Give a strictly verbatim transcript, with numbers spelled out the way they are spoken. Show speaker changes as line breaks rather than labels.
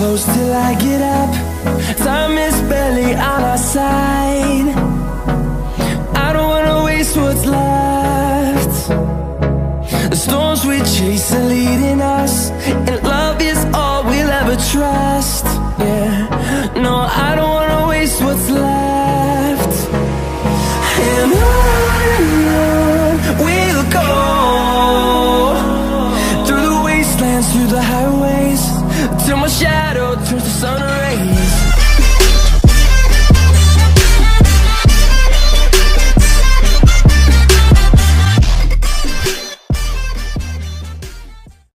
close till I get up. Time is barely on our side. I don't wanna waste what's left. The storms we chase are leading us, and love is all we'll ever trust. Yeah, no, I don't wanna waste what's left. And I